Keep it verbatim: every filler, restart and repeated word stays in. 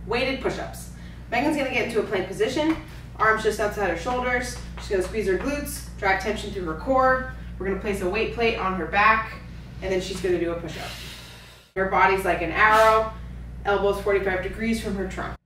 weighted push-ups. Megan's gonna get into a plank position, arms just outside her shoulders. She's gonna squeeze her glutes, drive tension through her core. We're gonna place a weight plate on her back, and then she's gonna do a push-up. Her body's like an arrow, elbows forty-five degrees from her trunk.